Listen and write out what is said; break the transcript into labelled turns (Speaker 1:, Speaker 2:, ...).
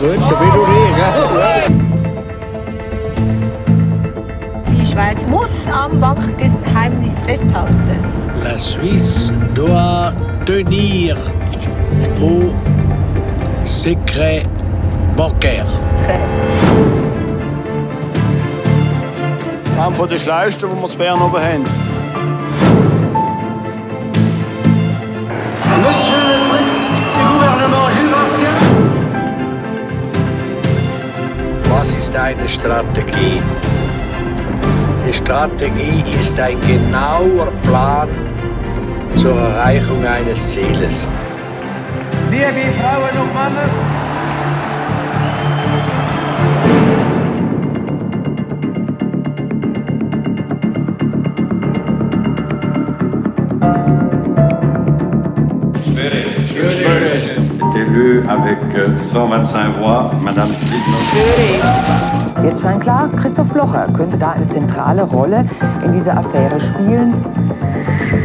Speaker 1: gut, so wie du gell?
Speaker 2: Die Schweiz muss am Bankgeheimnis festhalten.
Speaker 3: La Suisse doit tenir au secret bancaire.
Speaker 4: Einer von den Schleisten, die wir in Bern oben haben.
Speaker 5: Monsieur le Président du gouvernement Jules Bastien.
Speaker 3: Was ist eine Strategie? Die Strategie ist ein genauer Plan zur Erreichung eines Zieles.
Speaker 5: Liebe Frauen und Männer,
Speaker 6: Élu avec 125 voix, Madame Friedmann.
Speaker 7: Jetzt scheint klar, Christoph Blocher könnte da eine zentrale Rolle in dieser Affäre spielen.